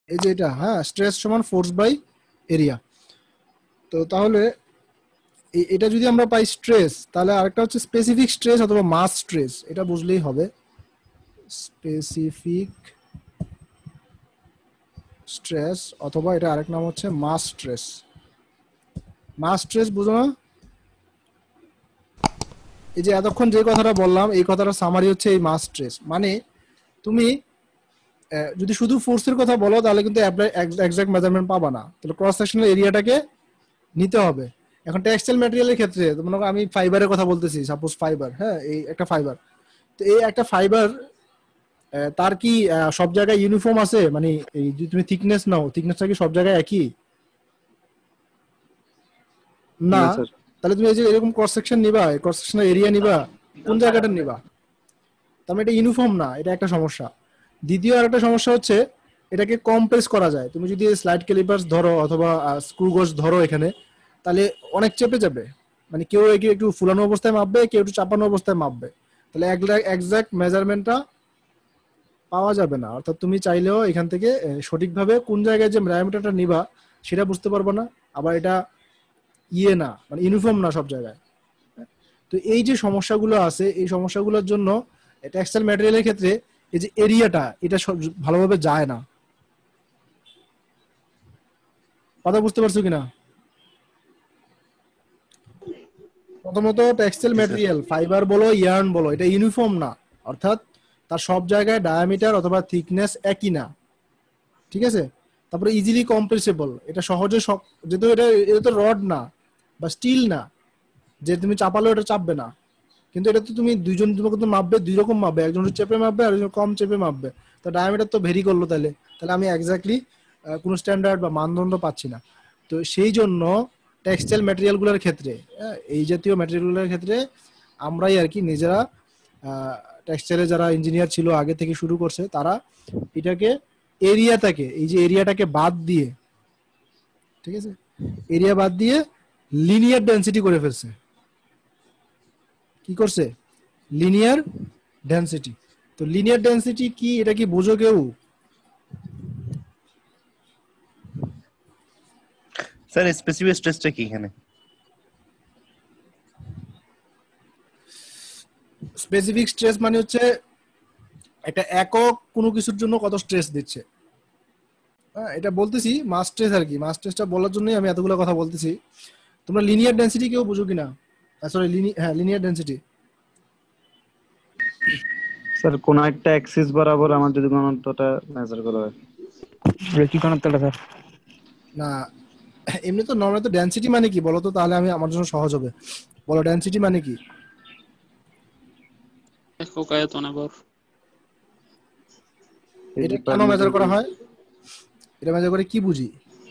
এই যে এটা, হ্যাঁ, স্ট্রেস সমান ফোর্স বাই এরিয়া। তো তাহলে এটা যদি আমরা পাই স্ট্রেস, তাহলে আরেকটা হচ্ছে স্পেসিফিক স্ট্রেস অথবা মাস স্ট্রেস, এটা বুঝলেই হবে। স্পেসিফিক স্ট্রেস অথবা এটা আরেক নাম হচ্ছে মাস স্ট্রেস। মাস স্ট্রেস বুঝো না? এই যে এতক্ষণ যে কথাটা বললাম এই কথাটা সামারি হচ্ছে এই মাস স্ট্রেস। মানে তুমি যদি শুধু ফোর্সের কথা বলো তাহলে কিন্তু এক্সাক্ট মেজারমেন্ট পাবা না, তাহলে ক্রস সেকশনাল এরিয়াটাকে নিতে হবে। এখন টেক্সটাইল ম্যাটেরিয়ালের ক্ষেত্রে মনে করো আমি ফাইবারের কথা বলতেছি, সাপোজ ফাইবার, হ্যাঁ, এই একটা ফাইবার, তো এই একটা ফাইবার তার কি সব জায়গায় ইউনিফর্ম আছে? মানে এই যদি তুমি থিকনেস নাও, থিকনেসটা কি সব জায়গায় একই? না। তাহলে তুমি এই যে এরকম ক্রস সেকশন নিবা, ক্রস সেকশনাল এরিয়া নিবা, কোন জায়গাটা নিবা? তার মানে এটা ইউনিফর্ম না, এটা একটা সমস্যা। দ্বিতীয় আরেকটা সমস্যা হচ্ছে এটাকে কম্প্রেস করা যায়। তুমি যদি স্লাইড ক্যালিপার্স ধরো অথবা স্ক্রু গজ ধরো এখানে, তাহলে অনেক চেপে যাবে। মানে কেউ একে একটু ফুলানো অবস্থায় মাপবে, কেউ একটু চাপানো অবস্থায় মাপবে, তাহলে এক্সাক্ট মেজারমেন্টটা পাওয়া যাবে না। অর্থাৎ তুমি চাইলেও এখান থেকে সঠিকভাবে কোন জায়গায় যে ডায়ামিটারটা নিবা সেটা বুঝতে পারবো না। আবার এটা না, মানে ইউনিফর্ম না সব জায়গায়। তো এই যে সমস্যাগুলো আছে, এই সমস্যাগুলোর জন্য টেক্সটাইল ম্যাটেরিয়ালের ক্ষেত্রে এই যে এরিয়াটা, এটা ভালোভাবে যায় না। কথা বুঝতে পারছো কিনা? প্রথমত টেক্সটাইল ম্যাটেরিয়াল, ফাইবার বলো ইয়ার্ন বলো, এটা ইউনিফর্ম না, অর্থাৎ তার সব জায়গায় ডায়ামিটার অথবা থিকনেস একই না, ঠিক আছে? তারপরে ইজিলি কম্প্রেসেবল, এটা সহজে যেহেতু এটা তো রড না বা স্টিল না যে তুমি চাপালেও এটা চাপবে না, কিন্তু এটা তো তুমি দুইজন তোমাকে তো মাপবে, দুই রকম মাপবে, একজন চেপে মাপবে আর একজন কম চেপে মাপবে, তো ডায়ামিটার তো ভেরি করলো, তাহলে আমি এক্স্যাক্টলি কোনো স্ট্যান্ডার্ড বা মানদণ্ড পাচ্ছি না। তো সেই জন্য টেক্সটাইল ম্যাটেরিয়ালগুলোর ক্ষেত্রে, এই জাতীয় ম্যাটেরিয়ালগুলোর ক্ষেত্রে আমরাই আর কি নিজেরা, টেক্সটাইলে যারা ইঞ্জিনিয়ার ছিল আগে থেকে শুরু করছে, তারা এটাকে এই যে এরিয়াটাকে বাদ দিয়ে, ঠিক আছে, এরিয়া বাদ দিয়ে লিনিয়ার ডেনসিটি করে ফেলছে। কি করছে? Linear density. তো লিনিয়ার ডেনসিটি কি, এটা কি বুঝো কেউ? স্যার স্পেসিফিক স্ট্রেসটা কি এখানে? স্পেসিফিক স্ট্রেস মানে হচ্ছে একটা একক কোনো কিছুর জন্য কত স্ট্রেস দিচ্ছে। হ্যাঁ, এটা বলতেছি মাস স্ট্রেস আর কি, মাস স্ট্রেসটা বলার জন্যই আমি এতগুলো কথা বলতেছি। তোমরা লিনিয়ার ডেনসিটি কেউ বুঝো কিনা? Sorry, linear density. স্যার কোন একটা অ্যাক্সিস বরাবর আমার যদি ঘনত্বটা মেজার করা হয়, কি ঘনত্বটা স্যার? না, এমনি তো নরমালি তো ডেনসিটি মানে কি বলো তো, তাহলে আমি আমার জন্য সহজ হবে। বলো ডেনসিটি মানে কি? একক আয়তনে ভর। এটা কেন মেজার করা হয়? এটা মেজার করে কি বুঝি?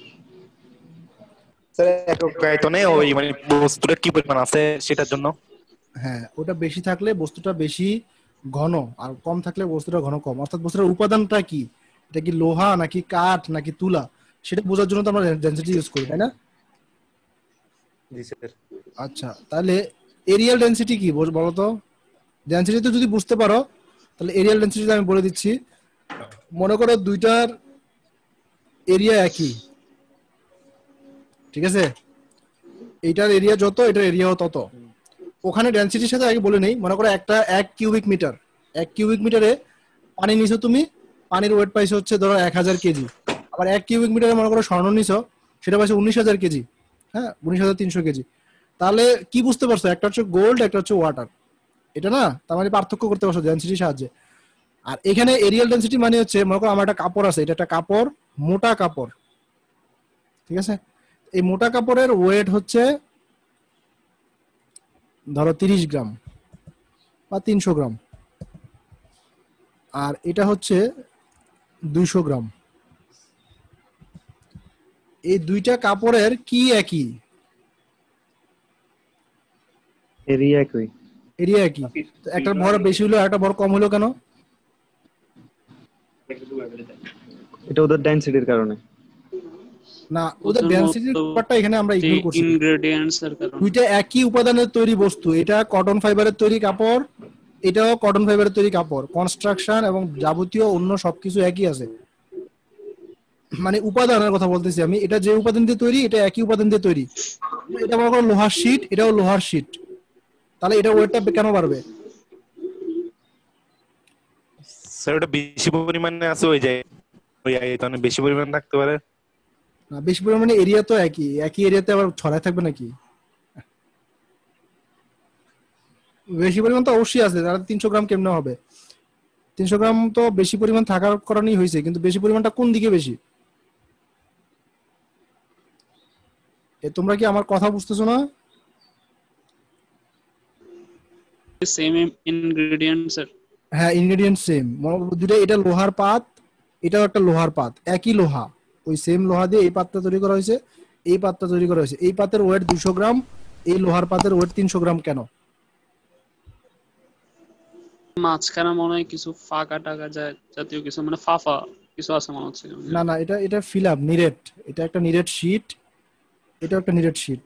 স্যার একক আয়তনে ওই মানে বস্তুটা কি পরিমাণ আছে সেটার জন্য। হ্যাঁ, ওটা বেশি থাকলে বস্তুটা বেশি ঘন, আর কম থাকলে বস্তুটা ঘন কম। অর্থাৎ বস্তুটার উপাদানটা কি, এটা কি লোহা নাকি কাঠ নাকি তুলা, সেটা বোঝার জন্য তো আমরা ডেনসিটি ইউজ করি, তাই না? জি স্যার। আচ্ছা, তাহলে এরিয়াল ডেনসিটি কি বলো তো? ডেনসিটি তো যদি বুঝতে পারো তাহলে এরিয়াল ডেনসিটি আমি বলে দিচ্ছি। মনে করো দুইটার এরিয়া একই, ঠিক আছে, এইটার এরিয়া যত এটার এরিয়াও তত। ওখানে ডেনসিটির সাথে আগে বলে নেই, মনে করো একটা 1 কিউবিক মিটার, 1 কিউবিক মিটারে পানি নিছো তুমি, পানির ওয়েট পাইছো হচ্ছে ধরো 1000 কেজি। আবার 1 কিউবিক মিটারে মনে করো স্বর্ণ নিছো, সেটা পাইছো 19000 কেজি, হ্যাঁ, 19300 কেজি। তাহলে কি বুঝতে পারছো? একটা হচ্ছে গোল্ড, একটা হচ্ছে ওয়াটার, এটা না? তার মানে পার্থক্য করতে পারছো ডেনসিটির সাহায্যে। আর এখানে এরিয়াল ডেনসিটি মানে হচ্ছে, মনে করো আমার একটা কাপড় আছে, এটা একটা কাপড়, মোটা কাপড়, ঠিক আছে, এই মোটা কাপড়ের ওয়েট হচ্ছে ধরো 30 গ্রাম বা 300 গ্রাম, আর এটা হচ্ছে 200 গ্রাম। এই দুইটা কাপড়ের কি একই? এরিয়া একই। এরিয়া একই। একটা ভর বেশি হলো একটা ভর কম হলো কেন? এটা ওদের ডেনসিটির কারণে। না, ওদের ডেনসিটির ব্যাপারটা এখানে আমরা ইগনোর করছি। ইনগ্রেডিয়েন্টস এর কারণে। দুইটা একই উপাদানের তৈরি বস্তু, এটা কটন ফাইবারের তৈরি কাপড়, এটাও কটন ফাইবারের তৈরি কাপড়, কনস্ট্রাকশন এবং যাবতীয় অন্য সবকিছু একই আছে, মানে উপাদানের কথা বলতেছি আমি, এটা যে উপাদান দিয়ে তৈরি এটা একই উপাদান দিয়ে তৈরি, এটা মনে করো লোহার শীট, এটাও লোহার শীট, তাহলে এটা ওয়েটটা কেন বাড়বে? স্যার ওটা বেশি পরিমাণে আছে ওই যায়, ওই আয়তনে বেশি পরিমাণ থাকতে পারে। না, বেশি পরিমাণে এরিয়া তো একই একই এরিয়াতে আবার ছড়ায় থাকবে নাকি? বেশি পরিমাণ তো অবশ্যই আছে, তাহলে 300 গ্রাম কেমনে হবে? 300 গ্রাম তো বেশি পরিমাণ থাকার কারণেই হয়েছে, কিন্তু বেশি পরিমাণটা কোন দিকে বেশি? তোমরা কি আমার কথা বুঝতেছো না? Same ingredient sir. হ্যাঁ, ইনগ্রেডিয়েন্ট সেম, দুটো, এটা লোহার পাত, এটাও একটা লোহার পাত, একই লোহা, ওই সেম লোহা দিয়ে এই পাতটা তৈরি করা হয়েছে, এই পাতটা তৈরি করা হয়েছে। এই পাতের ওয়েট 200 গ্রাম, এই লোহার পাতের ওয়েট 300 গ্রাম কেন? মাঝখানে মনে হয় কিছু ফাঁকা টাকা যায় জাতীয় কিছু, মানে ফাফা কিছু আছে মনে হচ্ছে। না না, এটা এটা ফিল আপ নিরেট, এটা একটা নিরেট শীট, এটা একটা নিরেট শীট।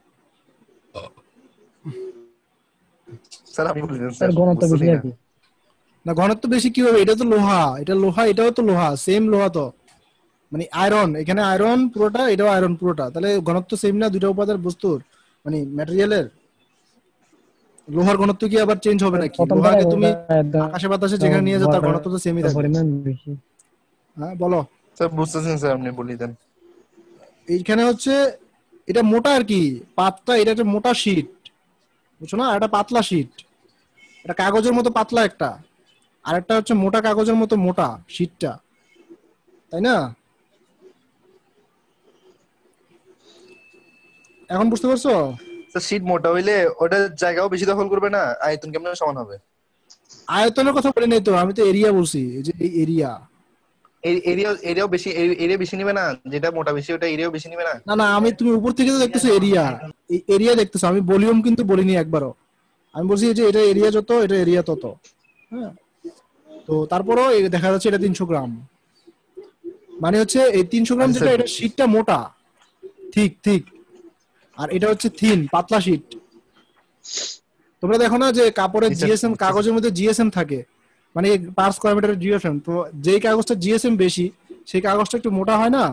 স্যার আমি বলি স্যার স্যার ঘনত্ব বেশি বুঝতেছি না। নাকি? না, ঘনত্ব বেশি কি হবে? এটা তো লোহা, এটা লোহা, এটাও তো লোহা, সেম লোহা তো, মানে আয়রন, এখানে আয়রন পুরোটা, এটাও আয়রন পুরোটা, তাহলে ঘনত্ব সেম না দুইটা উপাদান বস্তুর, মানে ম্যাটেরিয়ালের? লোহার ঘনত্ব কি আবার চেঞ্জ হবে নাকি? লোহাকে তুমি আকাশে বাতাসে যেখানে নিয়ে যাও তার ঘনত্ব তো সেমই থাকবে। পরিমাণ বেশি। হ্যাঁ বলো। স্যার বুঝতেছেন স্যার, আপনি বলি দেন। এইখানে হচ্ছে এটা মোটা আর কি, পাতটা, এটা একটা মোটা শীট, বুঝছো না? এটা পাতলা শীট, এটা কাগজের মতো পাতলা একটা, আর একটা হচ্ছে মোটা কাগজের মতো মোটা শীটটা, তাই না? এখন বুঝতে পারছো? স্যার শীট মোটা হইলে ওটার জায়গাও বেশি দখল করবে না, আয়তন কেমন সমান হবে? আয়তনের কথা বলি নাই তো, আমি তো এরিয়া বলছি, এই যে এই এরিয়া। এরিয়াও বেশি, এরিয়া বেশি নিবে না, যেটা মোটা বেশি ওটা এরিয়াও বেশি নিবে না। না না, আমি, তুমি উপর থেকে তো দেখতেছো এরিয়া, এই এরিয়া দেখতেছো, আমি ভলিউম কিন্তু বলিনি একবারও, আমি বলছি যে এটা এরিয়া যত, এটা এরিয়া তত। হ্যাঁ, তো তারপরও দেখা যাচ্ছে এটা 300 গ্রাম, মানে হচ্ছে এই 300 গ্রাম যেটা, এটা শীটটা মোটা, ঠিক ঠিক, আর এটা হচ্ছে থিন, পাতলা শীট। তোমরা দেখো না যে কাপড়ের জিএসএম, কাগজের মধ্যে জিএসএম থাকে, মানে পার স্কয়ার মিটারের জিএসএম, তো যেই কাগজটা জিএসএম বেশি সেই কাগজটা একটু মোটা হয় না?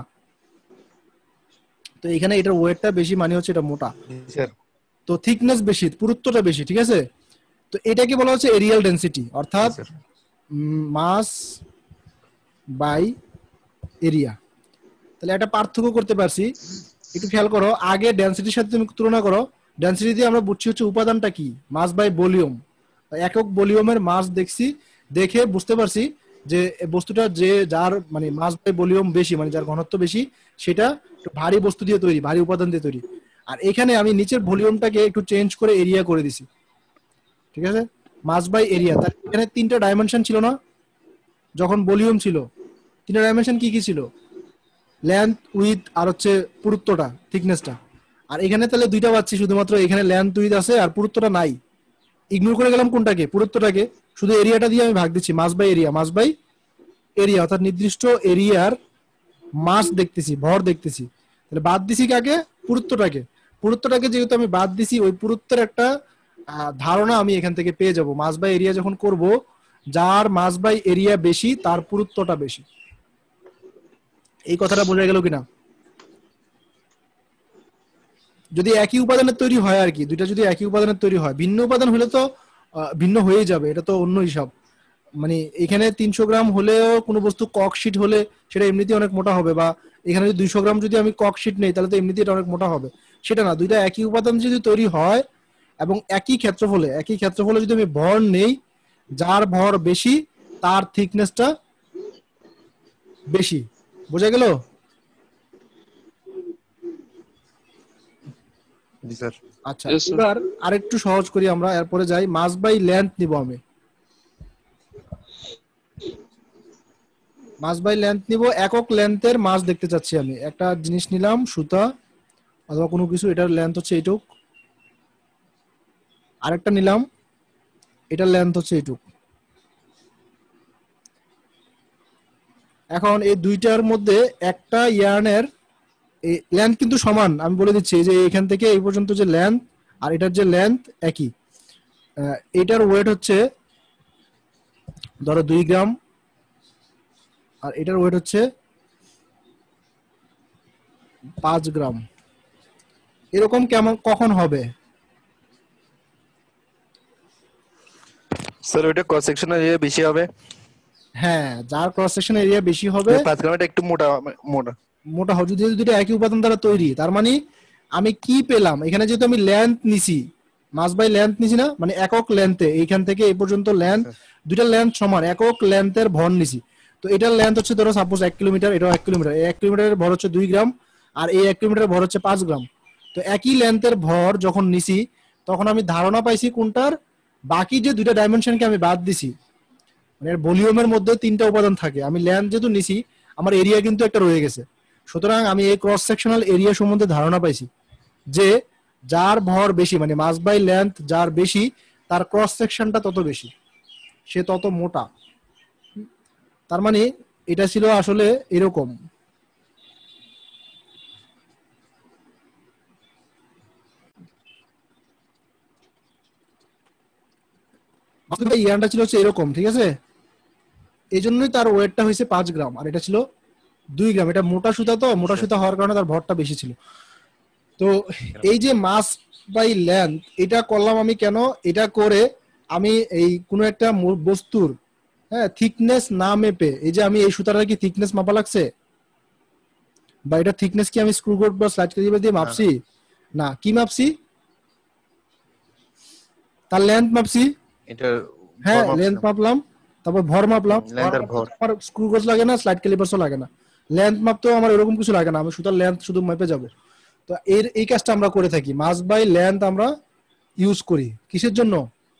তো এখানে এটার ওয়েটটা বেশি, মানে হচ্ছে এটা মোটা, স্যার তো থিকনেস বেশি, পুরুত্বটা বেশি, ঠিক আছে? তো এটাকে বলা হচ্ছে এরিয়াল ডেনসিটি, অর্থাৎ মাস বাই এরিয়া। তাহলে একটা পার্থক্য করতে পারছি, একটু খেয়াল করো, আগে ডেনসিটির সাথে তুমি তুলনা করো, ডেনসিটি দিয়ে আমরা বুঝছি হচ্ছে উপাদানটা কি, মাস বাই ভলিউম, একক ভলিউমের মাস দেখছি, দেখে বুঝতে পারছি যে বস্তুটা যে যার মানে মাস বাই ভলিউম বেশি, মানে যার ঘনত্ব বেশি, সেটা একটু ভারী বস্তু দিয়ে তৈরি, ভারী উপাদান দিয়ে তৈরি। আর এখানে আমি নিচের ভলিউমটাকে একটু চেঞ্জ করে এরিয়া করে দিছি, ঠিক আছে? মাস বাই এরিয়া, তার এখানে 3টা ডাইমেনশন ছিল না যখন ভলিউম ছিল? 3টা ডাইমেনশন কি কি ছিল? লেন্থ, উইথ, আর হচ্ছে পুরুত্বটা, থিকনেসটা। আর এখানে তাহলে 2টা পাচ্ছি শুধুমাত্র, এখানে লেন্থ উইথ আছে আর পুরুত্বটা নাই, ইগনোর করে গেলাম কোনটাকে? পুরুত্বটাকে। শুধু এরিয়াটা দিয়ে আমি ভাগ দিচ্ছি, mass by area, mass by area, অর্থাৎ নির্দিষ্ট এরিয়ার মাস দেখতেছি, ভর দেখতেছি, তাহলে বাদ দিছি কাকে? পুরুত্বটাকে। পুরুত্বটাকে যেহেতু আমি বাদ দিছি, ওই পুরুত্বের একটা ধারণা আমি এখান থেকে পেয়ে যাব, মাস বাই এরিয়া যখন করব, যার মাস বাই এরিয়া বেশি তার পুরুত্বটা বেশি। এই কথাটা বোঝা গেল কিনা? যদি একই উপাদানের তৈরি হয় আর কি, দুইটা যদি একই উপাদানের তৈরি হয়, ভিন্ন উপাদান হলে তো ভিন্ন হয়েই যাবে, এটা তো অন্য হিসাব। মানে এখানে 300 গ্রাম হলেও কোনো বস্তু কক শিট হলে সেটা এমনিতেই অনেক মোটা হবে, বা এখানে যদি 200 গ্রাম যদি আমি কক শিট নেই তাহলে তো এমনিতেই এটা অনেক মোটা হবে, সেটা না। দুইটা একই উপাদান যদি তৈরি হয় এবং একই ক্ষেত্রফলে যদি আমি ভর নেই, যার ভর বেশি তার থিকনেসটা বেশি। বোঝা গেল? জি স্যার। আচ্ছা, Yes, sir. এবার আরেকটু সহজ করি আমরা, এরপরে যাই। মাস বাই লেন্থ নিব আমি, মাস বাই লেন্থ নিব, একক লেন্থের মাস দেখতে চাচ্ছি আমি। একটা জিনিস নিলাম, সুতা অথবা কোনো কিছু, এটার লেন্থ হচ্ছে এইটুক, আরেকটা নিলাম, এটার লেন্থ হচ্ছে এইটুক। এখন এই দুইটার মধ্যে একটা ইয়ার্নের লেন্থ কিন্তু সমান, আমি বলে দিচ্ছি, যে এখান থেকে এই পর্যন্ত যে লেন্থ আর এটার যে লেন্থ একই। এটার ওয়েট হচ্ছে ধরো 2 গ্রাম, আর এটার ওয়েট হচ্ছে 5 গ্রাম। এরকম কেমন কখন হবে? স্যার ওইটা ক্রস সেকশন এরিয়া বেশি হবে। হ্যাঁ, যার ক্রস সেকশন এরিয়া বেশি হবে 5 গ্রামটা একটু মোটা মোটা মোটা হবে, যদি দুটো একই উপাদান দ্বারা তৈরি। তার মানে আমি কি পেলাম এখানে, যেহেতু আমি লেন্থ নিছি, মাস বাই লেন্থ নিছি না, মানে একক লেন্থে এইখান থেকে এই পর্যন্ত লেন্থ, দুইটা লেন্থ সমান, একক লেন্থের ভর নিছি। তো এটার লেন্থ হচ্ছে ধরো সাপোজ 1 কিলোমিটার, এটাও 1 কিলোমিটার, এই 1 কিলোমিটারের ভর হচ্ছে 2 গ্রাম, আর এই 1 কিলোমিটারের ভর হচ্ছে 5 গ্রাম। তো একই লেন্থের ভর যখন নিছি তখন আমি ধারণা পাইছি কোনটার, বাকি যে দুইটা ডাইমেনশনকে আমি বাদ দিছি, মানে ভলিউমের মধ্যে 3টা উপাদান থাকে, আমি লেন্থ যেহেতু নিছি আমার এরিয়া কিন্তু একটা রয়ে গেছে। সুতরাং আমি এই ক্রস সেকশনাল এরিয়া সম্বন্ধে ধারণা পাইছি যে যার ভর বেশি, মানে মাস বাই লেন্থ যার বেশি তার ক্রস সেকশনটা তত বেশি, সে তত মোটা। তার মানে এটা ছিল আসলে এরকম। ইয়ানটা ছিল হচ্ছে এরকম, ঠিক আছে? এই জন্যই তার ওয়েটটা হয়েছে 5 গ্রাম, আর এটা ছিল 2 গ্রাম। এটা মোটা সুতা, তো মোটা সুতা হওয়ার কারণে তার ভরটা বেশি ছিল। তো এই যে মাস বাই লেন্থ এটা করলাম আমি কেন? এটা করে আমি এই কোনো একটা বস্তুর থিকনেস না মেপে, এই যে আমি এই সুতাটার কি থিকনেস মাপা লাগছে, বা এটা থিকনেস কি আমি স্ক্রু গেজ বা স্লাইড কেজিবার দিয়ে মাপছি? না, কি মাপছি? তার লেন্থ মাপছি। এটা হ্যাঁ, লেন্থ মাপলাম, তারপর ভর মাপলাম। ভর আমার স্ক্রু গেজ লাগে না, স্লাইড ক্যালিপারসও লাগে না, লেন্থ মাপতেও আমার এরকম কিছু লাগে না, আমি সুতার লেন্থ শুধু মেপে যাব। তো এই কাজটা আমরা করে থাকি, মাস বাই লেন্থ আমরা ইউজ করি কিসের জন্য?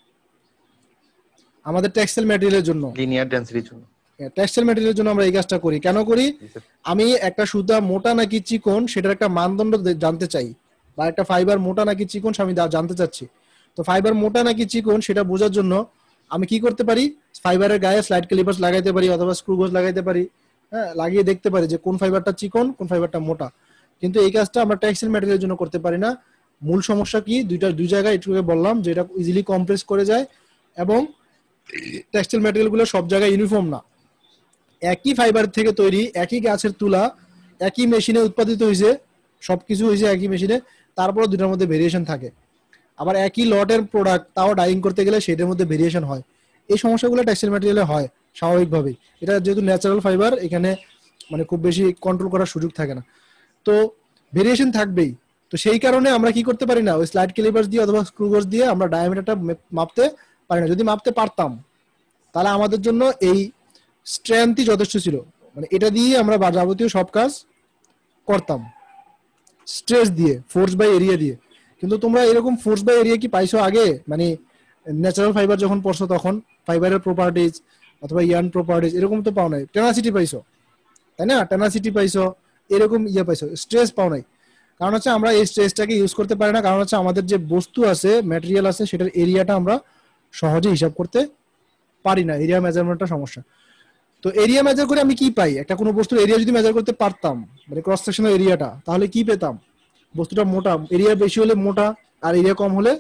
আমাদের টেক্সটাইল ম্যাটেরিয়ালের জন্য, লিনিয়ার ডেনসিটির জন্য। টেক্সটাইল ম্যাটেরিয়ালের জন্য আমরা এই কাজটা করি। কেন করি? আমি একটা সুতা মোটা নাকি চিকন সেটার একটা মানদণ্ড জানতে চাই, বা একটা ফাইবার মোটা নাকি চিকন আমি জানতে চাচ্ছি। তো ফাইবার মোটা নাকি চিকন সেটা বোঝার জন্য আমি কি করতে পারি? ফাইবারের গায়ে স্লাইড ক্যালিপার্স লাগাইতে পারি অথবা স্ক্রু গেজ লাগাইতে পারি, লাগিয়ে দেখতে পারি যে কোন ফাইবারটা চিকন কোন ফাইবারটা মোটা। কিন্তু এই কাজটা আমরা টেক্সটাইল ম্যাটেরিয়ালের জন্য করতে পারি না। মূল সমস্যা কি? দুই জায়গায় একটু বললাম যে এটা ইজিলি কম্প্রেস করে যায়, এবং টেক্সটাইল ম্যাটেরিয়াল গুলো সব জায়গায় ইউনিফর্ম না। একই ফাইবার থেকে তৈরি, একই গাছের তুলা, একই মেশিনে উৎপাদিত হয়েছে, সবকিছু হয়েছে একই মেশিনে, তারপরে দুটার মধ্যে ভেরিয়েশন থাকে। আবার একই লটের প্রোডাক্ট, তাও ডাইং করতে গেলে সেটার মধ্যে ভেরিয়েশন হয়। এই সমস্যাগুলো টেক্সটাইল ম্যাটেরিয়ালে হয় স্বাভাবিকভাবেই। এটা যেহেতু ন্যাচারাল ফাইবার, এখানে মানে খুব বেশি কন্ট্রোল করার সুযোগ থাকে না, তো ভেরিয়েশন থাকবেই। তো সেই কারণে আমরা কি করতে পারি না, ওই স্লাইড ক্যালিপার্স দিয়ে অথবা স্ক্রু গেজ দিয়ে আমরা ডায়ামিটারটা মাপতে পারি না। যদি মাপতে পারতাম তাহলে আমাদের জন্য এই স্ট্রেংথই যথেষ্ট ছিল, মানে এটা দিয়ে আমরা যাবতীয় সব কাজ করতাম স্ট্রেস দিয়ে, ফোর্স বাই এরিয়া দিয়ে। কিন্তু তোমরা এরকম ফোর্স বাই এরিয়া কি পাইছো আগে? মানে ন্যাচারাল ফাইবার যখন পড়ছো তখন ফাইবারের প্রপার্টিজ অথবা ইয়ার্ন প্রপার্টিজ এরকম তো পাও নাই। টেনাসিটি পাইছো, তাই না? টেনাসিটি পাইছো, এরকম পাইছো, স্ট্রেস পাও নাই। কারণ হচ্ছে আমরা এই স্ট্রেসটাকে ইউজ করতে পারি না, কারণ হচ্ছে আমাদের যে বস্তু আছে, ম্যাটেরিয়াল আছে, সেটার এরিয়াটা আমরা সহজে হিসাব করতে পারি না। এরিয়া মেজারমেন্টটা সমস্যা। তো এরিয়া মেজার করে আমি কি পাই? একটা কোনো বস্তুর এরিয়া যদি মেজার করতে পারতাম, মানে ক্রস সেকশনাল এরিয়াটা, তাহলে কি পেতাম? বস্তুটা মোটা, এরিয়া বেশি হলে মোটা, আর এরিয়া কম হলে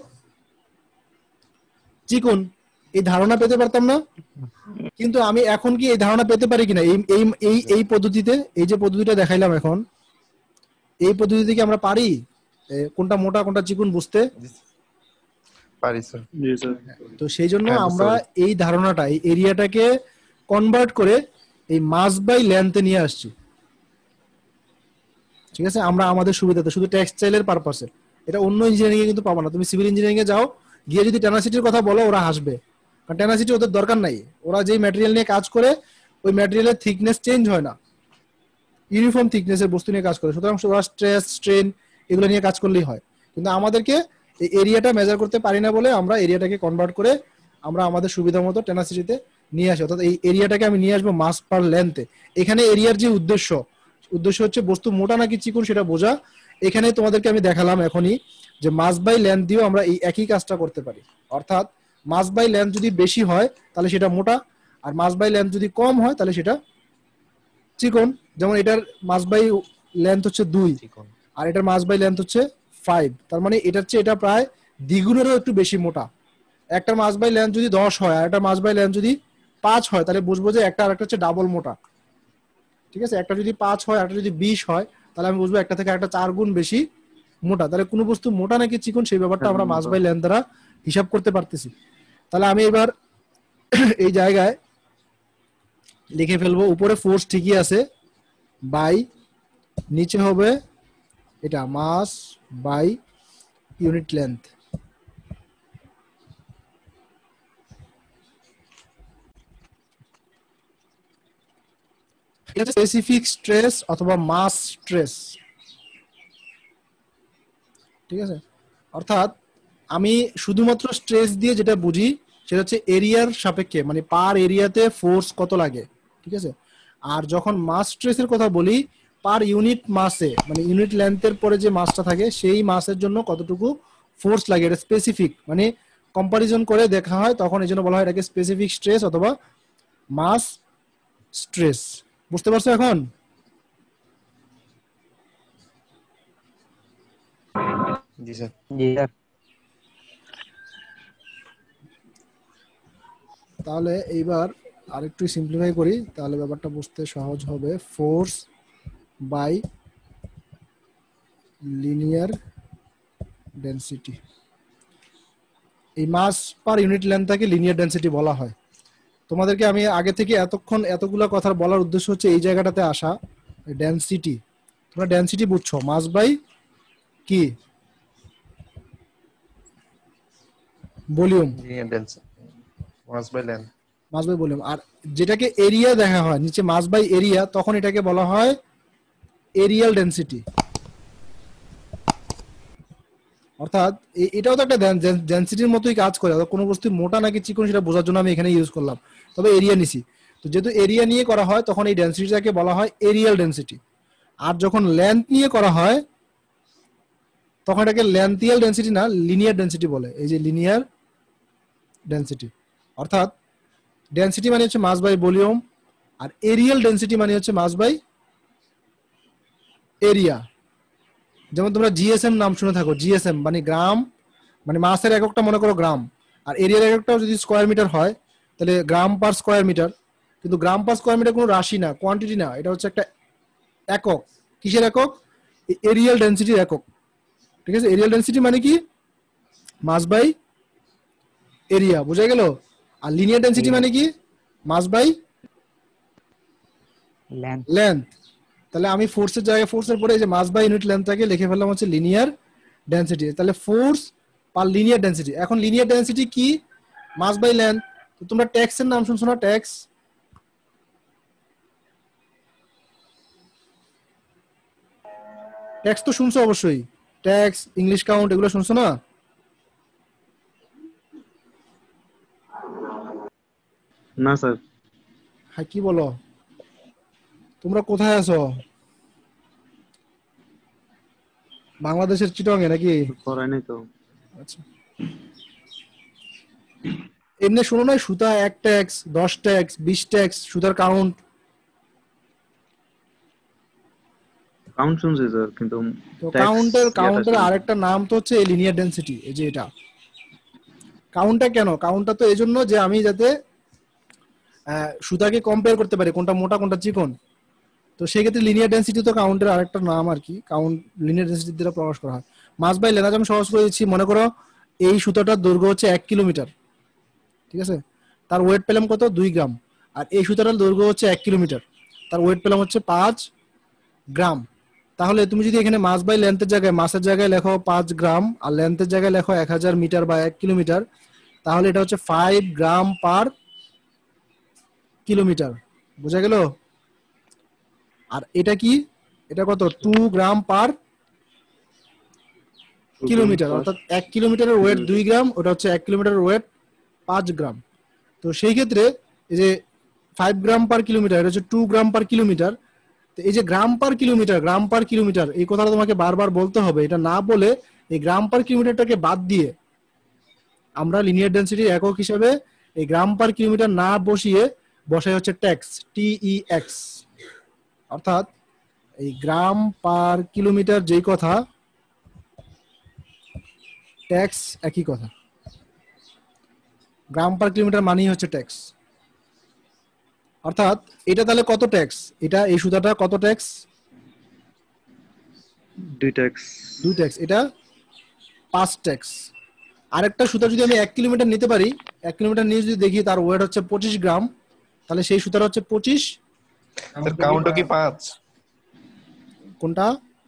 চিকন। এই ধারণা পেতে পারতাম না? কিন্তু আমি এখন কি এই ধারণা পেতে পারি কিনা এই এই এই এই পদ্ধতিতে, এই যে পদ্ধতিটা দেখাইলাম এখন, এই পদ্ধতিতে কি আমরা পারি কোনটা মোটা কোনটা চিকন বুঝতে? পারি স্যার। জি স্যার। তো সেই জন্য আমরা এই ধারণাটা, এই এরিয়াটাকে কনভার্ট করে এই মাস বাই লেন্থে নিয়ে আসছি, ঠিক আছে? আমরা আমাদের সুবিধাতে, শুধু টেক্সটাইলের পারপাসে। এটা অন্য ইঞ্জিনিয়ারিং এ কিন্তু পাবো না। তুমি সিভিল ইঞ্জিনিয়ারিং এ যাও, গিয়ে যদি টেনাসিটির কথা বলো ওরা হাসবে, কারণ টেনাসিটি ওদের দরকার নাই। ওরা যেই ম্যাটেরিয়াল নিয়ে কাজ করে ওই ম্যাটেরিয়ালের থিকনেস চেঞ্জ হয় না, ইউনিফর্ম থিকনেসের বস্তু নিয়ে কাজ করে। সুতরাং ওরা স্ট্রেস স্ট্রেন এগুলো নিয়ে কাজ করলেই হয়। কিন্তু আমাদেরকে এই এরিয়াটা মেজার করতে পারি না বলে আমরা এরিয়াটাকে কনভার্ট করে আমরা আমাদের সুবিধা মতো টেনাসিটিতে নিয়ে আসি। অর্থাৎ এই এরিয়াটাকে আমি নিয়ে আসবো মাস পার লেন্থে। এখানে এরিয়ার যে উদ্দেশ্য হচ্ছে বস্তু মোটা নাকি চিকন সেটা বোঝা। এখানে তোমাদেরকে আমি দেখালাম এখনই যে মাস বাই লেন্থ দিয়েও আমরা এই একই কাজটা করতে পারি। অর্থাৎ মাস বাই লেন্থ যদি বেশি হয় তাহলে সেটা মোটা, আর মাস বাই লেন্থ যদি কম হয় তাহলে সেটা চিকন। যেমন এটার মাস বাই লেন্থ হচ্ছে 2 আর এটার মাস বাই লেন্থ হচ্ছে 5, তার মানে এটার চেয়ে এটা প্রায় দ্বিগুণেরও একটু বেশি মোটা। একটা মাস বাই লেন্থ যদি 10 হয় আর একটা মাস বাই লেন্থ যদি 5 হয় তাহলে বুঝবো যে একটা আরেকটা হচ্ছে ডাবল মোটা, ঠিক আছে? একটা যদি 5 হয় আর একটা যদি 20 হয় তাহলে আমি বুঝবো একটা থেকে একটা 4 গুণ বেশি মোটা। তাহলে কোন বস্তু মোটা নাকি চিকন সেই ব্যাপারটা আমরা মাস বাই লেন্থ দ্বারা হিসাব করতে পারতেছি। তাহলে আমি এবার এই জায়গায় লিখে ফেলবো, উপরে ফোর্স ঠিকই আছে, বাই নিচে হবে এটা মাস বাই ইউনিট লেন্থ। এটা স্পেসিফিক স্ট্রেস অথবা মাস স্ট্রেস, ঠিক আছে? অর্থাৎ আমি শুধুমাত্র স্ট্রেস দিয়ে যেটা বুঝি সেটা হচ্ছে এরিয়ার সাপেক্ষে, মানে পার এরিয়াতে ফোর্স কত লাগে, ঠিক আছে? আর যখন মাস স্ট্রেসের কথা বলি, পার ইউনিট মাসে, মানে ইউনিট লেন্থের পরে যে মাসটা থাকে সেই মাসের জন্য কতটুকু ফোর্স লাগে, এটা স্পেসিফিক, মানে কম্পারিজন করে দেখা হয়, তখন এই জন্য বলা হয় এটাকে স্পেসিফিক স্ট্রেস অথবা মাস স্ট্রেস। বুঝতে পারছো এখন? জি স্যার। জি স্যার। তাহলে এইবার আরেকটু সিম্পলিফাই করি, তাহলে ব্যাপারটা বুঝতে সহজ হবে। ফোর্স বাই লিনিয়ার ডেনসিটি, এই মাস পার ইউনিট লেন্থটাকে লিনিয়ার ডেনসিটি বলা হয়। তোমাদেরকে আমি আগে থেকে এতক্ষণ এতগুলা কথা বলার উদ্দেশ্য হচ্ছে এই জায়গাটাতে আসা, ডেনসিটি। তোমরা ডেনসিটি বুঝছো, মাস বাই কি volume, linear density mass by length. Mass by volume. আর যেটাকে এরিয়া দেখা হয় নিচে মাস বাই এরিয়া, তখন এটাকে বলা হয় এরিয়াল ডেনসিটি। অর্থাৎ এটাও তো একটা ডেনসিটির মতোই কাজ করে। কোনো বস্তু মোটা নাকি চিকন সেটা বোঝার জন্য আমি এখানে ইউজ করলাম, তবে এরিয়া নিছি। তো যেহেতু এরিয়া নিয়ে করা হয় তখন এই ডেনসিটিটাকে বলা হয় এরিয়াল ডেনসিটি। আর যখন লেন্থ নিয়ে করা হয় তখন এটাকে লেন্থিয়াল ডেনসিটি না, লিনিয়ার ডেনসিটি বলে। এই যে লিনিয়ার ডেনসিটি, অর্থাৎ ডেনসিটি মানে হচ্ছে মাস বাই ভলিউম, আর এরিয়াল ডেনসিটি মানে হচ্ছে মাস বাই এরিয়া। যেমন তোমরা জিএসএম নাম শুনে থাকো, জিএসএম মানে গ্রাম, মানে মাসের এককটা মনে করো গ্রাম, আর এরিয়ার এককটাও যদি স্কোয়ার মিটার হয় তাহলে গ্রাম পার স্কোয়ার মিটার। কিন্তু গ্রাম পার স্কোয়ার মিটার কোনো রাশি না, কোয়ান্টিটি না, এটা হচ্ছে একটা একক। কিসের একক? এরিয়াল ডেনসিটির একক, ঠিক আছে? এরিয়াল ডেনসিটি মানে কি? মাস বাই এরিয়া, বোঝা গেল? আর লিনিয়ার ডেনসিটি মানে কি? Mass by length. তাহলে আমি ফোর্সের জায়গায় ফোর্সের পরে এই যে মাস বাই ইউনিট লেন্থটাকে লিখে ফেললাম হচ্ছে লিনিয়ার ডেনসিটি। তাহলে ফোর্স পার লিনিয়ার ডেনসিটি। এখন লিনিয়ার ডেনসিটি কি? Mass by length. তো তোমরা ট্যাক্সের নাম শুনছো না? ট্যাক্স, ট্যাক্স তো শুনছো অবশ্যই, ট্যাক্স, ইংলিশ কাউন্ট, এগুলো শুনছো না? না স্যার। হ্যাঁ, কি বলো তোমরা? কোথায় আছো? বাংলাদেশের চিটংয়ে নাকি? করাই নাই তো। আচ্ছা, এমনি শোনো না, সুতা 1 ট্যাক্স, 10 ট্যাক্স, 20 ট্যাক্স, সুতার কাউন্ট। কাউন্ট শুনছি স্যার, কিন্তু তো tax কাউন্টের ইয়াটা শুনি। আরেকটা নাম তো হচ্ছে লিনিয়ার ডেনসিটি। এই যে এটা কাউন্টটা কেন? কাউন্টটা তো এই জন্য যে আমি যাতে সুতাকে কম্পেয়ার করতে পারি কোনটা মোটা কোনটা চিকন। তো সেই ক্ষেত্রে লিনিয়ার ডেনসিটি তো কাউন্টের আরেকটা নাম আর কি, কাউন্ট লিনিয়ার ডেনসিটি দ্বারা প্রকাশ করা হয়। মাস বাই লেন্থ আমি সহজ করে দিচ্ছি। মনে করো এই সুতাটার দৈর্ঘ্য হচ্ছে 1 কিলোমিটার, ঠিক আছে? তার ওয়েট পেলাম কত? 2 গ্রাম। আর এই সুতাটার দৈর্ঘ্য হচ্ছে 1 কিলোমিটার, তার ওয়েট পেলাম হচ্ছে 5 গ্রাম। তাহলে তুমি যদি এখানে মাস বাই লেন্থের জায়গায় মাসের জায়গায় লেখো 5 গ্রাম আর লেন্থের জায়গায় লেখো 1000 মিটার বা 1 কিলোমিটার, তাহলে এটা হচ্ছে 5 গ্রাম পার কিলোমিটার। বোঝা গেল? আর এটা কি? এটা কত? 2 গ্রাম পার কিলোমিটার। অর্থাৎ 1 কিলোমিটারের ওয়েট 2 গ্রাম, ওটা হচ্ছে 1 কিলোমিটারের ওয়েট 5 গ্রাম। তো সেই ক্ষেত্রে এই যে 5 গ্রাম পার কিলোমিটার, এটা হচ্ছে 2 গ্রাম পার কিলোমিটার। তো এই যে গ্রাম পার কিলোমিটার, এই কথাটা তোমাকে বারবার বলতে হবে। এটা না বলে এই গ্রাম পার কিলোমিটারটাকে বাদ দিয়ে আমরা লিনিয়ার ডেনসিটির একক হিসেবে এই গ্রাম পার কিলোমিটার না বসাই হচ্ছে ট্যাক্স, TEX। অর্থাৎ এই গ্রাম পার কিলোমিটার যেই কথা, ট্যাক্স একই কথা। গ্রাম পার কিলোমিটার মানেই হচ্ছে ট্যাক্স। অর্থাৎ এটা তাহলে কত ট্যাক্স? এটা এই সুতাটা কত ট্যাক্স? দুইটা এক্স। দুইটা এক্স, এটা 5 এক্স। আরেকটা সুতা যদি আমি 1 কিলোমিটার নিতে পারি, 1 কিলোমিটার নিয়ে যদি দেখি তার ওয়েট হচ্ছে 25 গ্রাম, তাহলে সেই সুতাটা হচ্ছে 25। স্যার কাউন্টও কি 5? কোনটা?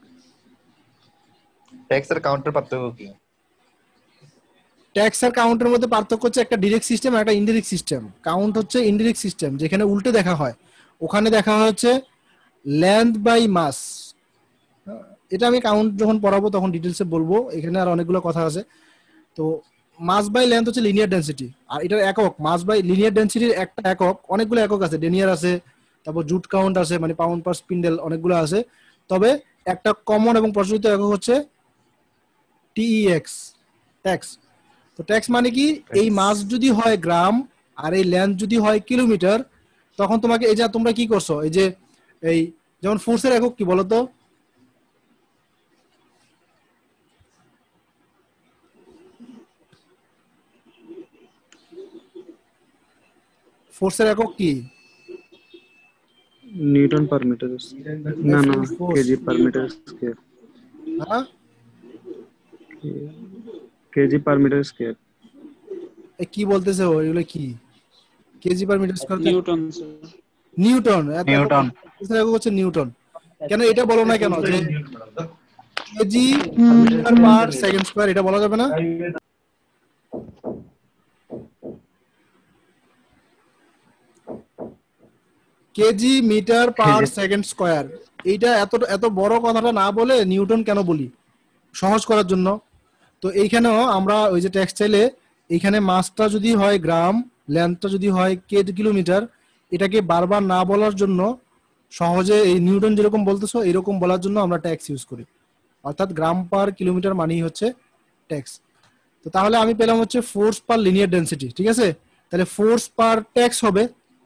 ট্যাক্স এর কাউন্টার পার্থক্য কি? ট্যাক্স আর কাউন্টের মধ্যে পার্থক্য হচ্ছে একটা ডিরেক্ট সিস্টেম আর একটা ইনডিরেক্ট সিস্টেম। কাউন্ট হচ্ছে ইনডিরেক্ট সিস্টেম, যেখানে উল্টে দেখা হয়। ওখানে দেখা হচ্ছে লেন্থ বাই মাস। এটা আমি কাউন্ট যখন পড়াবো তখন ডিটেলসে বলবো, এখানে আর অনেকগুলো কথা আছে। তো মাস বাই লেন্থ হচ্ছে লিনিয়ার ডেনসিটি, আর এটার একক মাস বাই লিনিয়ার ডেনসিটির একটা একক, অনেকগুলো একক আছে, ডেনিয়ার আছে, তারপর জুট কাউন্ট আছে, মানে পাউন্ড পার স্পিন্ডেল, অনেকগুলো আছে। তবে একটা কমন এবং প্রচলিত একক হচ্ছে টিইএক্স, ট্যাক্স। তো ট্যাক্স মানে কি, এই মাস যদি হয় গ্রাম আর এই লেন্থ যদি হয় কিলোমিটার, তখন তোমাকে এই যে তোমরা কি করছো, এই যে এই যেমন ফোর্সের একক কি বলতো? ফোর্সের একক কি? Newton per metre square. না না, কেজি পার মিটার স্কয়ার। হ্যাঁ, কেজি পার মিটার স্কয়ার। এই কি বলতেছে ও, এগুলো কি? KG per metre square? Newton. Newton. Newton. ফোর্সের একক হচ্ছে নিউটন। কেন এটা বলো না কেন যে KG metre per second square, এটা বলা যাবে না? KG metre per second square, এইটা এত এত বড় কথাটা না বলে নিউটন কেন বলি? সহজ করার জন্য। তো এইখানেও আমরা ওই যে টেক্সটাইলে এইখানে মাসটা যদি হয় গ্রাম, লেন্থটা যদি হয় কিলোমিটার, এটাকে বারবার না বলার জন্য, সহজে এই নিউটন যেরকম বলতেছো এরকম বলার জন্য আমরা ট্যাক্স ইউজ করি, অর্থাৎ গ্রাম পার কিলোমিটার মানেই হচ্ছে ট্যাক্স। তো তাহলে আমি পেলাম হচ্ছে ফোর্স পার লিনিয়ার ডেনসিটি, ঠিক আছে? তাহলে ফোর্স পার ট্যাক্স হবে,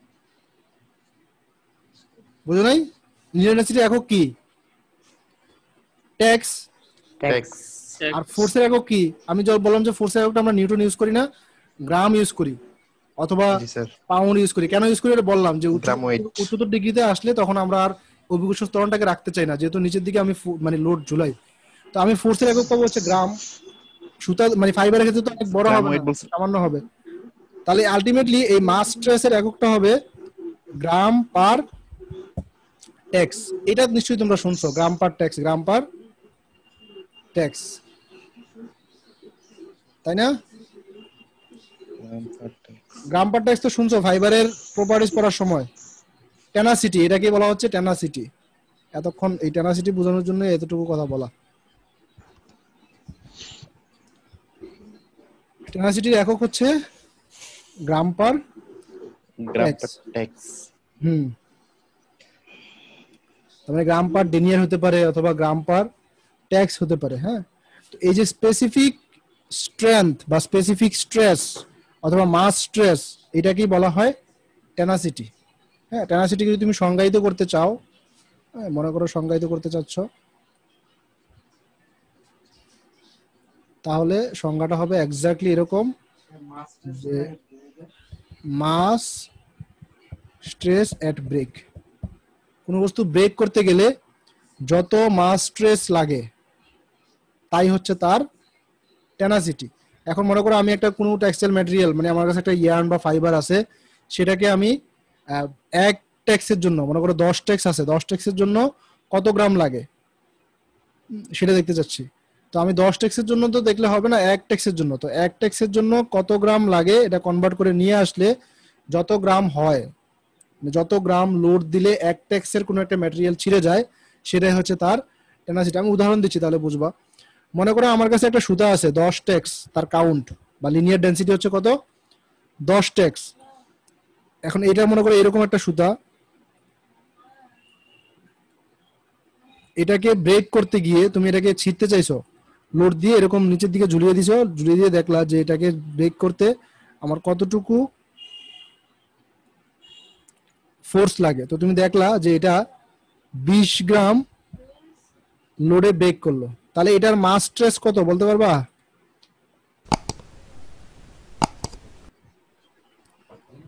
বুঝো নাই? লিনিয়ার ডেনসিটি একক কি? ট্যাক্স। ট্যাক্স। আর ফোর্সের একক কি? আমি যখন বললাম যে ফোর্সের এককটা আমরা নিউটন ইউজ করি না, গ্রাম ইউজ করি অথবা জি স্যার। পাউন্ড ইউজ করি। কেন ইউজ করি এটা বললাম, যে গ্রাম ওয়েট। উচ্চতর ডিগ্রিতে আসলে তখন আমরা আর অভিকর্ষ ত্বরণটাকে রাখতে চাই না, যেহেতু নিচের দিকে আমি মানে লোড ঝুলাই। তো আমি ফোর্সের একক পাবো হচ্ছে গ্রাম। সুতা মানে ফাইবারের ক্ষেত্রে তো অনেক বড় গ্রাম হবে ওয়েট না, বলছে। সামান্য হবে। তাহলে আলটিমেটলি এই মাস স্ট্রেসের এককটা হবে গ্রাম পার ট্যাক্স। এটা নিশ্চয়ই তোমরা শুনছো, গ্রাম per tex, gram per tax, তাই না? গ্রাম পার ট্যাক্স তো শুনছো ফাইবারের প্রপার্টিজ পড়ার সময়। টেনাসিটি, এটাকে বলা হচ্ছে টেনাসিটি। এতক্ষণ এই টেনাসিটি বোঝানোর জন্য এতটুকু কথা বলা। টেনাসিটির একক হচ্ছে গ্রাম পার ট্যাক্স। তারপরে গ্রাম পার ডেনিয়ার হতে পারে অথবা গ্রাম পার ট্যাক্স হতে পারে। হ্যাঁ, তো এই যে স্পেসিফিক স্ট্রেংথ বা স্পেসিফিক স্ট্রেস অথবা মাস স্ট্রেস, এটাকেই বলা হয় টেনাসিটি। হ্যাঁ, টেনাসিটিকে যদি তুমি সংজ্ঞায়িত করতে চাও, মনে করো সংজ্ঞায়িত করতে চাচ্ছ, তাহলে সংজ্ঞাটা হবে এক্স্যাক্টলি এরকম, যে মাস স্ট্রেস এট ব্রেক। কোন বস্তু ব্রেক করতে গেলে যত মাস স্ট্রেস লাগে তাই হচ্ছে তার টেনাসিটি। এখন মনে করো আমি একটা কোনো টেক্সটাইল ম্যাটেরিয়াল, মানে আমার কাছে একটা ইয়ার্ন বা ফাইবার আছে, সেটাকে আমি এক টেক্সের জন্য, মনে করো 10 টেক্স আছে, 10 টেক্সের জন্য কত গ্রাম লাগে সেটা দেখতে চাচ্ছি। তো আমি 10 টেক্সের জন্য তো দেখলে হবে না, এক টেক্সের জন্য। তো এক টেক্সের জন্য কত গ্রাম লাগে এটা কনভার্ট করে নিয়ে আসলে যত গ্রাম হয়, যত গ্রাম লোড দিলে এক টেক্সের কোনো একটা ম্যাটেরিয়াল ছিঁড়ে যায়, সেটাই হচ্ছে তার টেনাসিটি। আমি উদাহরণ দিচ্ছি তাহলে বুঝবা। মনে করো আমার কাছে একটা সুতা আছে 10 টেক্স, তার কাউন্ট বা লিনিয়ার ডেনসিটি হচ্ছে কত? 10 টেক্স। এখন এটা মনে করো এরকম একটা সুতা, এটাকে ব্রেক করতে গিয়ে তুমি এটাকে ছিঁড়তে চাইছো, লোড দিয়ে এরকম নিচের দিকে ঝুলিয়ে দিছো, ঝুলিয়ে দিয়ে দেখলা যে এটাকে ব্রেক করতে আমার কতটুকু ফোর্স লাগে। তো তুমি দেখলা যে এটা 20 গ্রাম লোডে ব্রেক করলো, তাহলে এটার মাস স্ট্রেস কত বলতে পারবা?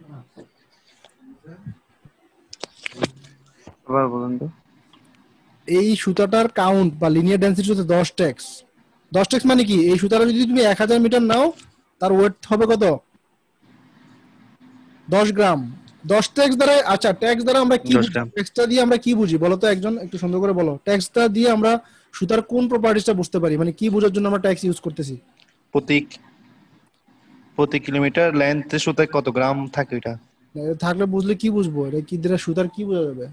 আবার বলেন তো। এই সুতাটার কাউন্ট বা লিনিয়ার ডেনসিটি হচ্ছে 10 টেক্স। 10 টেক্স মানে কি, এই সুতাটা যদি তুমি 1000 মিটার নাও তার ওয়েট হবে কত, 10 গ্রাম। 10 টেক্স দ্বারা, আচ্ছা টেক্স দ্বারা আমরা কি 10 বুঝি, গ্রাম। টেক্সটা দিয়ে আমরা কি বুঝি বলো তো, একজন একটু সুন্দর করে বলো, টেক্সটা দিয়ে আমরা সুতার কোন প্রপার্টিসটা বুঝতে পারি, মানে কি বোঝার জন্য আমরা টেক্স ইউজ করতেছি? প্রতি কিলোমিটার লেন্থে সুতায় কত গ্রাম থাকে এটা থাকলে বুঝলে কি বুঝবো, এটা কি দ্বারা সুতার কি বোঝা যাবে?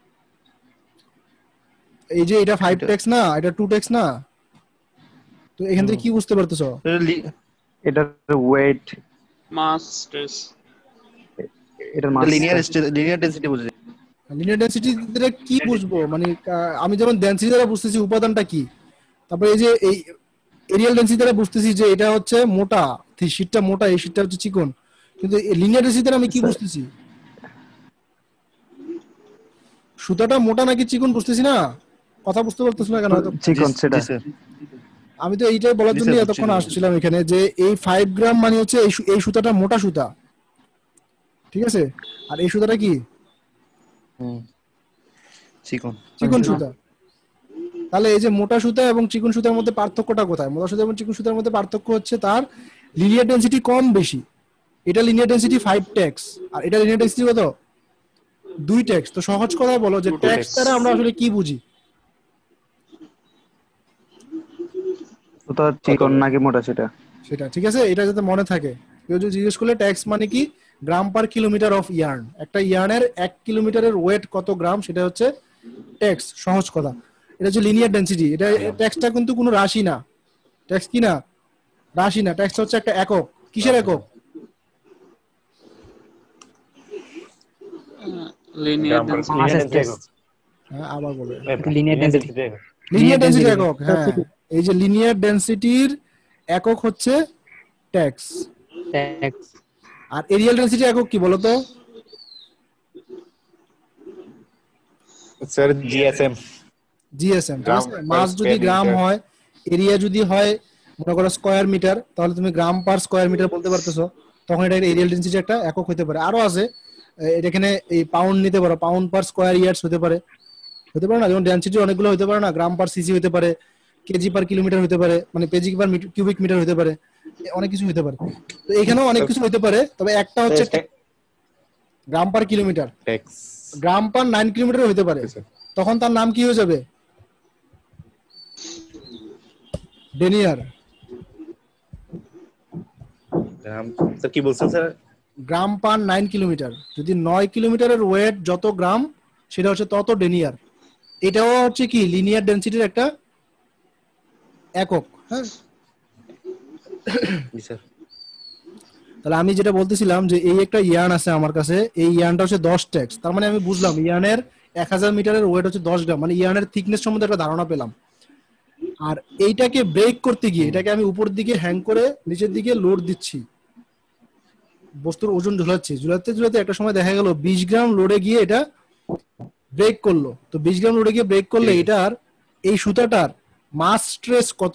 এই যে এটা 5 টেক্স না, এটা 2 টেক্স না, তো এখান থেকে কি বুঝতে পারতেছো? এটার ওয়েট, মাস স্ট্রেস। এটার মাস, লিনিয়ার ডেনসিটি বুঝে। লিনিয়ার ডেনসিটি দ্বারা কি বুঝবো, মানে আমি যেমন ডেনসিটি দ্বারা বুঝতেছি উপাদানটা কি, তারপরে এই যে এই এরিয়াল ডেনসিটি দ্বারা বুঝতেছি যে এটা হচ্ছে মোটা, শীটটা মোটা, এই শীটটা হচ্ছে চিকন, কিন্তু লিনিয়ার ডেনসিটি দ্বারা আমি কি বুঝতেছি? সুতাটা মোটা নাকি চিকন বুঝতেছি না, কথা বুঝতে পারতেছ না কেন? চিকন সেটা। আমি তো এইটাই বলার জন্য এতক্ষণ আসছিলাম এখানে, যে এই 5 গ্রাম মানে হচ্ছে এই সুতাটা মোটা সুতা, ঠিক আছে, আর এই সুতাটা কি চিকন সুতা। তাহলে এই যে মোটা সুতা এবং চিকন সুতার মধ্যে পার্থক্যটা কোথায়? মোটা সুতা এবং চিকন সুতার মধ্যে পার্থক্য হচ্ছে তার লিনিয়ার ডেনসিটি কম বেশি। এটা লিনিয়ার ডেনসিটি 5 টেক্স আর এটা লিনিয়ার ডেনসিটি কত, 2 টেক্স। তো সহজ কথায় বলো যে টেক্স দ্বারা আমরা আসলে কি বুঝি? সুতা চিকন নাকি মোটা সেটা। সেটা ঠিক আছে, এটা যাতে মনে থাকে। কেউ যদি জিজ্ঞেস করলে টেক্স মানে কি, gram per kilometre of yarn, একটা ইয়ার্নের 1 কিলোমিটারের ওয়েট কত গ্রাম সেটা হচ্ছে টেক্স, সহজ কথা। এটা হচ্ছে লিনিয়ার ডেনসিটি। এটা টেক্সটা কিন্তু কোনো রাশি না, টেক্স কি না, রাশি না, টেক্সটা হচ্ছে একটা একক। কিসের একক? Linear density. হ্যাঁ আবার বলে, লিনিয়ার ডেনসিটি। লিনিয়ার ডেনসিটি একক। হ্যাঁ, এই যে লিনিয়ার ডেনসিটির একক হচ্ছে টেক্স। আর এরিয়াল ডেনসিটি একক কি বলতো? Sir GSM. জিএসএম, ঠিক আছে। মাস যদি গ্রাম হয়, এরিয়া যদি হয় মনে করো স্কয়ার মিটার, তাহলে তুমি গ্রাম পার স্কয়ার মিটার বলতে পারতেছো, তখন এটা এরিয়াল ডেনসিটি একটা একক হতে পারে। আরো আছে, এটা এখানে এই পাউন্ড নিতে পারো, পাউন্ড পার স্কয়ার ইয়ার্স হতে পারে না, যেমন ডেনসিটি অনেকগুলো হতে পারে না, গ্রাম পার সিসি হতে পারে, কেজি পার কিলোমিটার হতে পারে, মানে পেজি পার কিউবিক মিটার হতে পারে, অনেক কিছু হতে পারে। তো এখানেও অনেক কিছু হতে পারে, তবে একটা হচ্ছে গ্রাম পার কিলোমিটার, গ্রাম পার 9 কিলোমিটার হতে পারে, তখন তার নাম কি হয়ে যাবে? ডেনিয়ার। স্যার কি বলছেন স্যার? গ্রাম পার 9 কিলোমিটার, যদি 9 কিলোমিটারের ওয়েট যত গ্রাম সেটা হচ্ছে তত ডেনিয়ার। এটাও হচ্ছে কি লিনিয়ার ডেনসিটির একটা একক। হ্যাঁ, তাহলে আমি যেটা বলতেছিলাম যে এই একটা ইয়ার্ন আছে আমার কাছে, এই ইয়ার্নটা হচ্ছে 10 টেক্স, তার মানে আমি বুঝলাম ইয়ার্নের 1000 মিটারের ওয়েট হচ্ছে 10 গ্রাম, মানে ইয়ার্নের থিকনেস সম্বন্ধে একটা ধারণা পেলাম। আর এইটাকে ব্রেক করতে গিয়ে এটাকে আমি উপর দিকে হ্যাং করে নিচের দিকে লোড দিচ্ছি, বস্তুর ওজন ঝুলাতে একটা সময় দেখা গেল 20 গ্রাম লোডে গিয়ে এটা ব্রেক করলো। তো 20 গ্রাম লোডে গিয়ে ব্রেক করলে এটার এই সুতাটার মাস স্ট্রেস কত?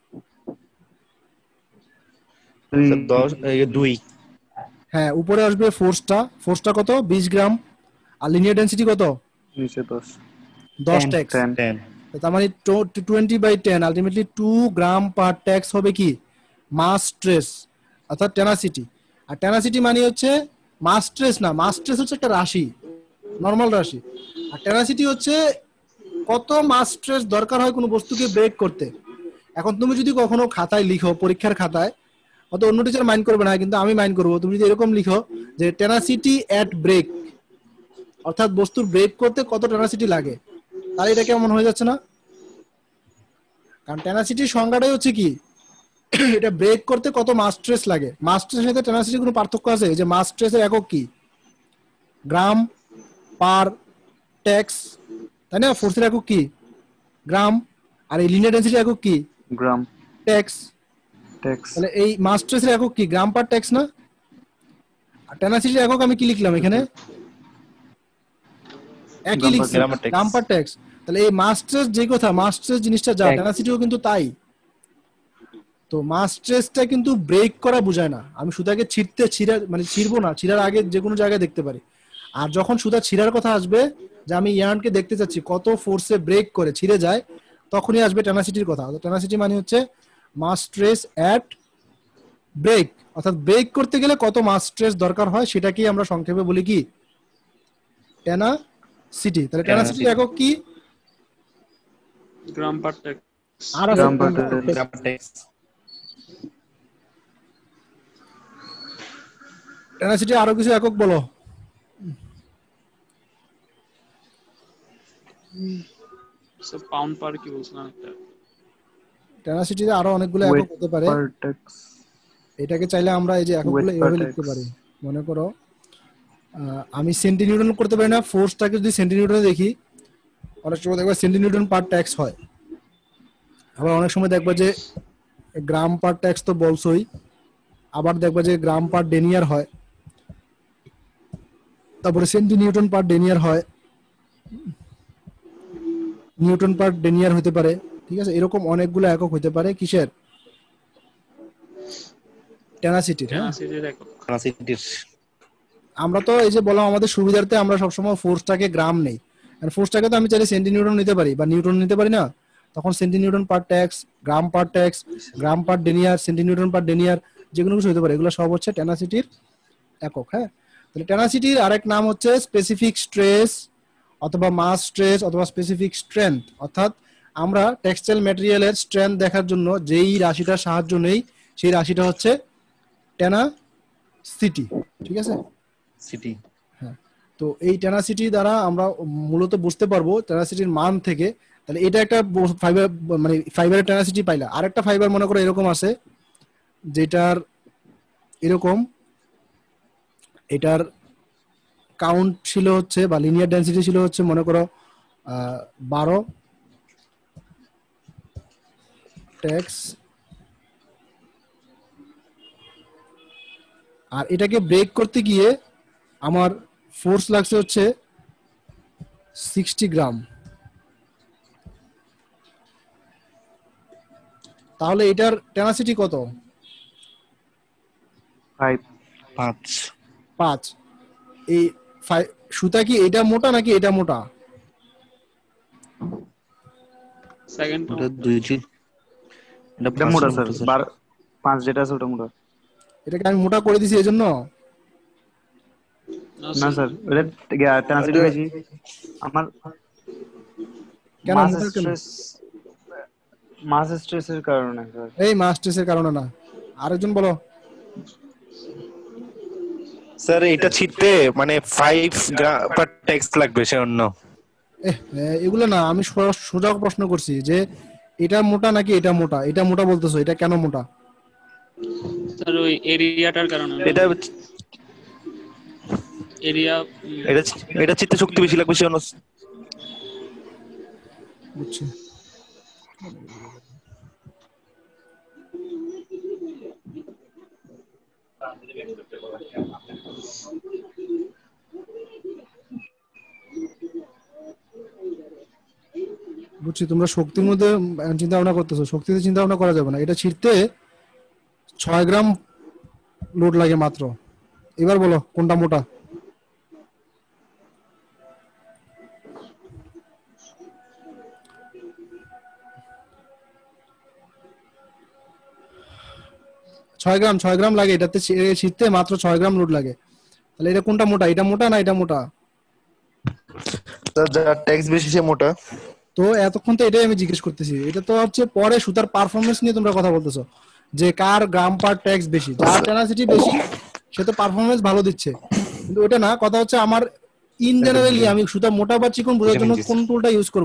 2। হ্যাঁ, উপরে আসবে ফোর্সটা কত, 20 গ্রাম, আর লিনিয়ার ডেনসিটি কত, নিচে 10 টেক্স। তার মানে 20/10, আলটিমেটলি 2 গ্রাম পার টেক্স হবে কি মাস স্ট্রেস অর্থাৎ টেনাসিটি। আর টেনাসিটি মানে হচ্ছে মাস স্ট্রেস না, মাস স্ট্রেস হচ্ছে একটা রাশি, নরমাল রাশি, আর টেনাসিটি হচ্ছে কত মাস স্ট্রেস দরকার হয় কোনো বস্তুকে ব্রেক করতে। এখন তুমি যদি কখনো খাতায় লিখো, পরীক্ষার খাতায়, অত অন্য টিচার মাইন্ড করবে না, কিন্তু আমি মাইন্ড করবো, তুমি যদি এরকম লিখো যে টেনাসিটি এট ব্রেক, অর্থাৎ বস্তুর ব্রেক করতে কত টেনাসিটি লাগে, তাহলে এটা কেমন হয়ে যাচ্ছে না? কারণ টেনাসিটির সংজ্ঞাটাই হচ্ছে কি, এটা ব্রেক করতে কত মাস স্ট্রেস লাগে। মাস স্ট্রেসের সাথে টেনাসিটির কোনো পার্থক্য আছে? যে মাস স্ট্রেসের একক কি, গ্রাম পার টেক্স, তাই না? ফোর্সের একক কি, গ্রাম, আর এই লিনিয়ার ডেনসিটির একক কি, গ্রাম, টেক্স। তাহলে এই মাস স্ট্রেসের একক কি, গ্রাম পার টেক্স না? আর টেনাসিটির একক আমি কি লিখলাম এখানে, একই লিখছি, গ্রাম পার টেক্স। তাহলে এই মাস স্ট্রেস যে কথা, মাস স্ট্রেস জিনিসটা যা, টেনাসিটিও কিন্তু তাই। তো মাস স্ট্রেসটা কিন্তু ব্রেক করা বোঝায় না। আমি সুতাকে ছিঁড়বো না, ছিঁড়ার আগে যে কোনো জায়গায় দেখতে পারি। আর যখন সুতা ছিঁড়ার কথা আসবে যে আমি ইয়ার্নকে দেখতে চাচ্ছি কত ফোর্সে ব্রেক করে ছিঁড়ে যায়, তখনই আসবে টেনাসিটির কথা। টেনাসিটি মানে হচ্ছে মাস স্ট্রেস অ্যাট ব্রেক, অর্থাৎ ব্রেক করতে গেলে কত মাস স্ট্রেস দরকার হয় সেটাকেই আমরা সংক্ষেপে বলি কি টেনাসিটি। তাহলে টেনাসিটির একক কি? গ্রাম পার টেক্স। আর আছে গ্রাম পার টেনাসিটি আরো কিছু একক বলো। পাউন্ড পার কি বলছিলাম একটা। টেনাসিটিতে আরো অনেকগুলো একক হতে পারে। এটাকে চাইলে আমরা এই যে এককগুলো এইভাবে লিখতে পারি। মনে করো আমি সেন্টিনিউটন করতে পারি না, ফোর্সটাকে যদি সেন্টিনিউটনে দেখি অনেক সময় দেখবা সেন্টিনিউটন পার ট্যাক্স হয়, আবার অনেক সময় দেখবা যে গ্রাম পার ট্যাক্স তো বলছই, আবার দেখবা যে গ্রাম পার ডেনিয়ার হয়, তারপরে সেন্টিনিউটন পার ডেনিয়ার হয়, নিউটন পার ডেনিয়ার হতে পারে। ঠিক আছে, এরকম অনেকগুলো একক হতে পারে কিসের? টেনাসিটির। টেনাসিটির একক। আমরা তো এই যে বললাম আমাদের সুবিধার্থে আমরা সবসময় ফোর্সটাকে গ্রাম নেই, আর ফোর্সটাকে তো আমি চাইলে সেন্টিনিউটন নিতে পারি বা নিউটন নিতে পারি না, তখন centinewton per tex, gram per tex, gram per denier, centinewton per denier, যেগুলো কিছু হতে পারে, এগুলো সব হচ্ছে টেনাসিটির একক। হ্যাঁ, তাহলে টেনাসিটির আরেক নাম হচ্ছে স্পেসিফিক স্ট্রেস অথবা মাস স্ট্রেস অথবা স্পেসিফিক স্ট্রেংথ। অর্থাৎ আমরা টেক্সটাইল ম্যাটেরিয়ালের স্ট্রেংথ দেখার জন্য যেই রাশিটার সাহায্য নেই সেই রাশিটা হচ্ছে টেনাসিটি। ঠিক আছে, সিটি। হ্যাঁ, তো এই টেনাসিটি দ্বারা আমরা মূলত বুঝতে পারবো টেনাসিটির মান থেকে। তাহলে এটা একটা ফাইবার, মানে ফাইবারের টেনাসিটি পাইলা। আরেকটা ফাইবার মনে করো এরকম আছে যেটার এরকম, এটার কাউন্ট ছিল হচ্ছে বা লিনিয়ার ডেনসিটি ছিল হচ্ছে মনে করো 12 ট্যাক্স, আর এটাকে ব্রেক করতে গিয়ে আমার ফোর্স লাগছে হচ্ছে 60 গ্রাম। তাহলে এটার টেনাসিটি কত? 5। এই সুতা কি এটা মোটা নাকি এটা মোটা? সেকেন্ড এটা মোটা স্যার, 5 যেটা আছে ওটা মোটা। এটাকে আমি মোটা করে দিছি এজন্য না স্যার, এটা টেনাসিটি বেশি আমার। কেন মাস মোটা কেন? স্ট্রেসের কারণে স্যার। এই মাস স্ট্রেসের কারণে না, আরেকজন বলো। স্যার এটা ছিটতে মানে 5 গ্রাম পার ট্যাক্স লাগবে সে অন্য। এগুলো না, আমি সোজা প্রশ্ন করছি যে এটা মোটা নাকি এটা মোটা। এটা মোটা বলতেছো, এটা কেন মোটা? স্যার ওই এরিয়াটার কারণে। এটা এরিয়া এটা চিত্তে শক্তি বেশি লাগবে সে অন্য। বুঝছি। বুঝছি, তোমরা শক্তির মধ্যে চিন্তা ভাবনা করতেছো, শক্তিতে চিন্তা ভাবনা করা যাবে না। এটা ছিঁড়তে 6 গ্রাম লোড লাগে মাত্র। এবার বলো কোনটা মোটা? ছয় গ্রাম লাগে এটাতে ছিঁড়তে, মাত্র 6 গ্রাম লোড লাগে। তাহলে এটা কোনটা মোটা? এটা মোটা না এটা মোটা? যার ট্যাক্স বেশি সে মোটা। তো এতক্ষণ তো এটাই আমি জিজ্ঞেস করতেছি। এটা তো হচ্ছে পরে সুতার পারফরমেন্স নিয়ে তোমরা কথা বলতেছো যে কার গ্রাম পার ট্যাক্স বেশি। যার টেনাসিটি বেশি সে তো পারফরমেন্স ভালো দিচ্ছে, কিন্তু ওটা না, কথা হচ্ছে আমার ইন জেনারেলি আমি সুতা মোটা বা চিকন বোঝার জন্য কোন টুলটা ইউজ করব?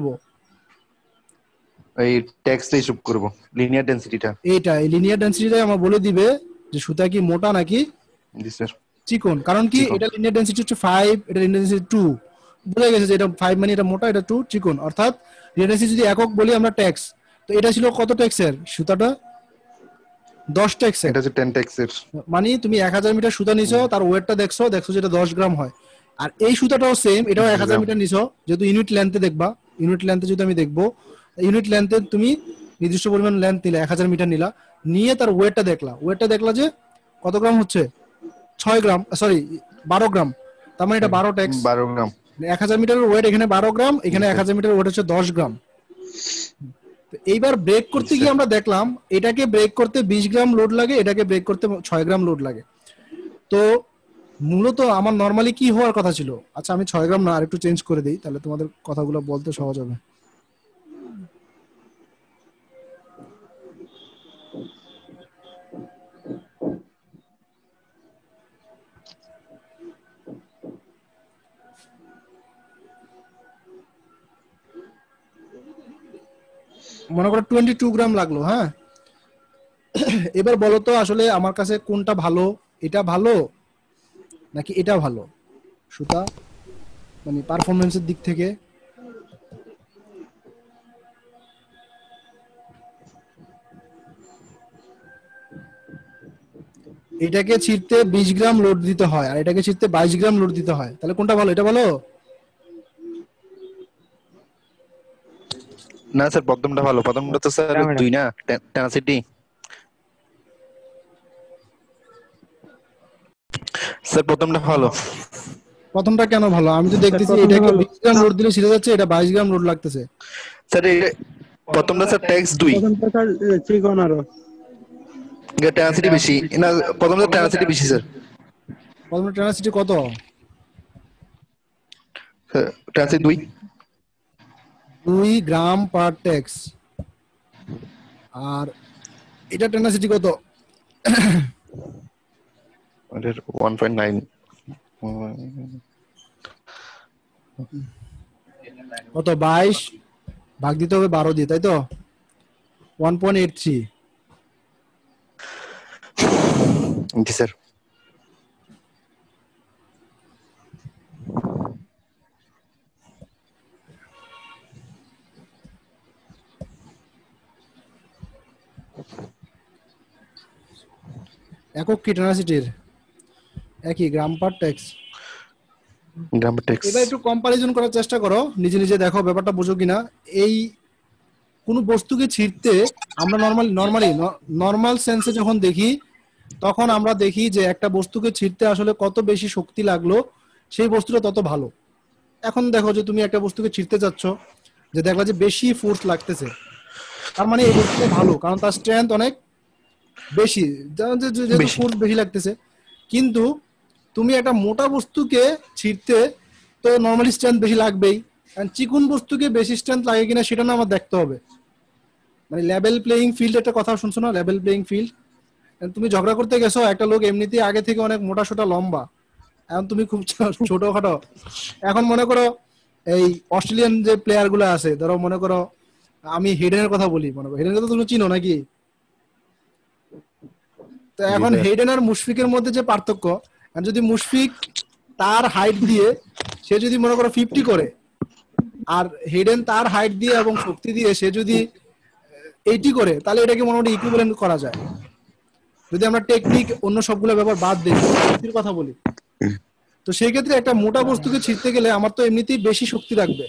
এই ট্যাক্সটা হিসাব করব, লিনিয়ার ডেনসিটিটা। এইটা, এই লিনিয়ার ডেনসিটিটা আমার বলে দিবে যে সুতা কি মোটা নাকি জি স্যার চিকন। কারণ কি এটা লিনিয়ার ডেনসিটি হচ্ছে 5, এটা লিনিয়ার ডেনসিটি 2। বুঝা গেছে যে এটা 5 মানে এটা মোটা, এটা 2 চিকন। অর্থাৎ লিনিয়ার ডেনসিটি যদি একক বলি আমরা ট্যাক্স, তো এটা ছিল কত ট্যাক্সের সুতাটা? 10 ট্যাক্সের। এটা হচ্ছে 10 ট্যাক্সের। মানে তুমি 1000 মিটার সুতা নিছো, তার ওয়েটটা দেখছো যেটা 10 গ্রাম হয়। আর এই সুতাটাও সেম, এটাও 1000 মিটার নিছো, যেহেতু ইউনিট লেন্থে দেখবা, ইউনিট লেন্থে যদি আমি দেখবো, ইউনিট লেন্থে তুমি নির্দিষ্ট পরিমাণ লেন্থ নিলে 1000 মিটার নিলা, নিয়ে তার ওয়েটটা দেখলা যে কত গ্রাম হচ্ছে? 6 গ্রাম, সরি 12 গ্রাম। তার মানে এটা 12 ট্যাক্স। 12 গ্রাম। 1000 মিটারের ওয়েট এখানে 12 গ্রাম, এখানে 1000 মিটারের ওয়েট হচ্ছে 10 গ্রাম। তো এইবার ব্রেক করতে গিয়ে আমরা দেখলাম এটাকে ব্রেক করতে 20 গ্রাম লোড লাগে, এটাকে ব্রেক করতে 6 গ্রাম লোড লাগে। তো মূলত আমার নরমালি কি হওয়ার কথা ছিল, আচ্ছা আমি 6 গ্রাম না আর একটু চেঞ্জ করে দিই, তাহলে তোমাদের কথাগুলো বলতে সহজ হবে। মনে করো 22 গ্রাম লাগলো। হ্যাঁ, এবার বলো তো আসলে আমার কাছে কোনটা ভালো, এটা ভালো নাকি এটা ভালো সুতা, মানে পারফরম্যান্সের দিক থেকে? এটাকে ছিঁড়তে 20 গ্রাম লোড দিতে হয় আর এটাকে ছিঁড়তে 22 গ্রাম লোড দিতে হয়, তাহলে কোনটা ভালো, এটা ভালো? না স্যার প্রথমটা ভালো, প্রথমটা তো স্যার 2 না টেনাসিটি। স্যার প্রথমটা ভালো। প্রথমটা কেন ভালো? আমি তো দেখতেছি এটাকে 20 গ্রাম লোড দিলে ছিঁড়ে যাচ্ছে, এটা 22 গ্রাম লোড লাগতেছে। স্যার প্রথমটা স্যার ট্যাক্স 2, প্রথমটা স্যার চিকন আরো এটা টেনাসিটি বেশি না, প্রথমটা টেনাসিটি বেশি স্যার। প্রথমটা টেনাসিটি কত? টেনাসিটি 2 গ্রাম পার টেক্স, আর এটা টেনাসিটি কত? এটা 1.9 কত? 22 ভাগ দিতে হবে 12 দিয়ে, তাই তো 1.83। জি স্যার। একক কি টেনাসিটির? একই, গ্রাম পার টেক্স। গ্রাম ট্যাক্স। এবার একটু কম্পারিজন করার চেষ্টা করো, নিজে নিজে দেখো ব্যাপারটা বুঝো কিনা। এই কোন বস্তুকে ছিঁড়তে আমরা নর্মাল সেন্সে যখন দেখি তখন আমরা দেখি যে একটা বস্তুকে ছিঁড়তে আসলে কত বেশি শক্তি লাগলো সেই বস্তুটা তত ভালো। এখন দেখো যে তুমি একটা বস্তুকে ছিঁড়তে যাচ্ছ, যে দেখলা যে বেশি ফোর্স লাগতেছে, তার মানে এই বস্তুটা ভালো, কারণ তার স্ট্রেংথ অনেক বেশি, যেহেতু ফোর্স বেশি লাগতেছে। কিন্তু তুমি একটা মোটা বস্তুকে ছিঁড়তে তো নর্মালি স্ট্রেংথ বেশি লাগবেই, কারণ চিকুন বস্তুকে বেশি স্ট্রেংথ লাগে কিনা সেটা না আমার দেখতে হবে। মানে লেভেল প্লেইং ফিল্ড একটা কথা শুনছো না, লেভেল প্লেইং ফিল্ড। তুমি ঝগড়া করতে গেছো, একটা লোক এমনিতেই আগে থেকে অনেক মোটা সোটা লম্বা, এখন তুমি খুব ছোটখাটো। এখন মনে করো এই অস্ট্রেলিয়ান যে প্লেয়ার গুলো আছে, ধরো মনে করো আমি হেডেনের কথা বলি, মনে করো হেডেনকে তো তুমি চিনো নাকি? তো এখন হেডেন আর মুশফিকের মধ্যে যে পার্থক্য, যদি মুশফিক তার হাইট দিয়ে সে যদি মনে করো 50 করে, আর হেডেন তার হাইট দিয়ে এবং শক্তি দিয়ে সে যদি 80 করে, তাহলে এটাকে মোটামুটি ইকুইভ্যালেন্ট করা যায়, যদি আমরা টেকনিক অন্য সবগুলো ব্যাপার বাদ দিই, শক্তির কথা বলি। তো সেই ক্ষেত্রে একটা মোটা বস্তুকে ছিঁড়তে গেলে আমার তো এমনিতেই বেশি শক্তি লাগবে।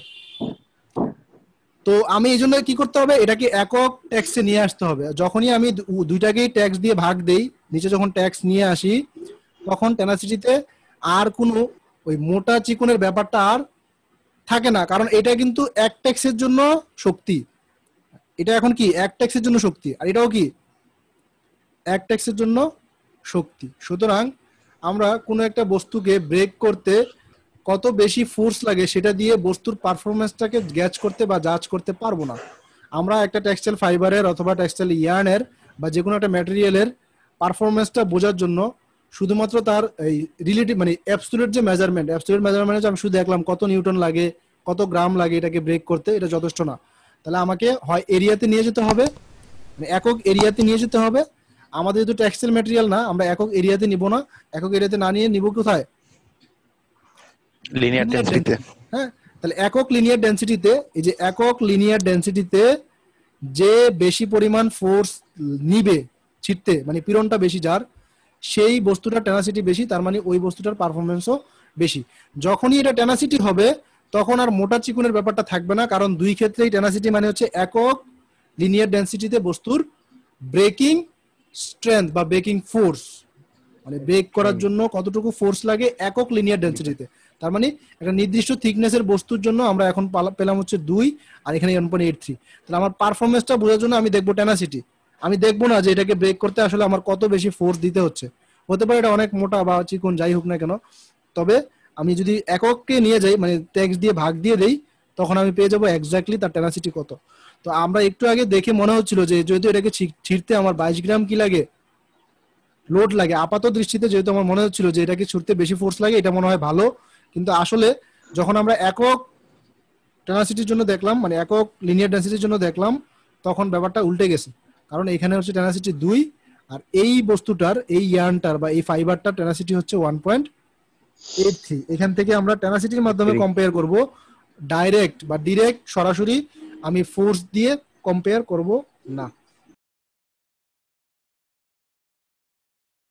তো আমি এই জন্য কি করতে হবে, এটাকে একক ট্যাক্সে নিয়ে আসতে হবে। যখনই আমি দুইটাকেই ট্যাক্স দিয়ে ভাগ দেই, নিচে যখন ট্যাক্স নিয়ে আসি, তখন টেনাসিটিতে আর কোনো ওই মোটা চিকনের ব্যাপারটা আর থাকে না, কারণ এটা কিন্তু এক ট্যাক্সের জন্য শক্তি, এটা এখন কি এক ট্যাক্সের জন্য শক্তি, আর এটাও কি এক ট্যাক্সের জন্য শক্তি। সুতরাং আমরা কোনো একটা বস্তুকে ব্রেক করতে কত বেশি ফোর্স লাগে সেটা দিয়ে বস্তুর পারফরমেন্সটাকে গ্যাজ করতে বা জাজ করতে পারবো না। আমরা একটা টেক্সটাইল ফাইবারের অথবা টেক্সটাইল ইয়ার্নের বা যে কোনো একটা ম্যাটেরিয়ালের পারফরমেন্সটা বোঝার জন্য শুধুমাত্র তার এই রিলেটিভ মানে অ্যাবসলিউট যে মেজারমেন্ট, অ্যাবসলিউট মেজারমেন্টে আমি শুধু দেখলাম কত নিউটন লাগে, কত গ্রাম লাগে এটাকে ব্রেক করতে, এটা যথেষ্ট না। তাহলে আমাকে হয় এরিয়াতে নিয়ে যেতে হবে, মানে একক এরিয়াতে নিয়ে যেতে হবে। আমাদের যেহেতু টেক্সটাইল ম্যাটেরিয়াল না, আমরা একক এরিয়াতে নিব না, একক এরিয়াতে না নিয়ে নিব কোথায়? লিনিয়ার ডেনসিটিতে। হ্যাঁ, তাহলে একক লিনিয়ার ডেনসিটিতে, এই যে একক লিনিয়ার ডেনসিটিতে যে বেশি পরিমাণ ফোর্স নিবে ছিটতে, মানে পীড়নটা বেশি যার, সেই বস্তুটার টেনাসিটি বেশি, তার মানে ওই বস্তুটার পারফরমেন্সও বেশি। যখনই এটা টেনাসিটি হবে তখন আর মোটা চিকুনের ব্যাপারটা থাকবে না, কারণ দুই ক্ষেত্রেই টেনাসিটি মানে হচ্ছে একক লিনিয়ার ডেনসিটিতে বস্তুর ব্রেকিং স্ট্রেংথ বা ব্রেকিং ফোর্স, মানে ব্রেক করার জন্য কতটুকু ফোর্স লাগে একক লিনিয়ার ডেনসিটিতে। তার মানে একটা নির্দিষ্ট থিকনেসের বস্তুর জন্য আমরা এখন পেলাম হচ্ছে 2 আর এখানে 1.83। তাহলে আমার পারফরম্যান্সটা বোঝার জন্য আমি দেখবো টেনাসিটি, আমি দেখবো না যে এটাকে ব্রেক করতে আসলে আমার কত বেশি ফোর্স দিতে হচ্ছে। হতে পারে এটা অনেক মোটা বা চিকন যাই হোক না কেন, তবে আমি যদি এককে নিয়ে যাই মানে টেক্সট দিয়ে ভাগ দিয়ে দেই তখন আমি পেয়ে যাবো এক্স্যাক্টলি তার টেনাসিটি কত। তো আমরা একটু আগে দেখে মনে হচ্ছিল যে যেহেতু এটাকে ছিঁড়তে আমার 22 গ্রাম কি লাগে লোড লাগে, আপাত দৃষ্টিতে যেহেতু আমার মনে হচ্ছিল যে এটাকে ছুটতে বেশি ফোর্স লাগে, এটা মনে হয় ভালো। কিন্তু আসলে যখন আমরা একক টেনাসিটির জন্য দেখলাম মানে একক লিনিয়ার ডেনসিটির জন্য দেখলাম তখন ব্যাপারটা উল্টে গেছে, কারণ এখানে হচ্ছে টেনাসিটি 2 আর এই বস্তুটার এই ইয়ার্নটার বা এই ফাইবারটার টেনাসিটি হচ্ছে 1.83। এখান থেকে আমরা টেনাসিটির মাধ্যমে কম্পেয়ার করব, ডাইরেক্ট বা ডিরেক্ট সরাসরি আমি ফোর্স দিয়ে কম্পেয়ার করব না।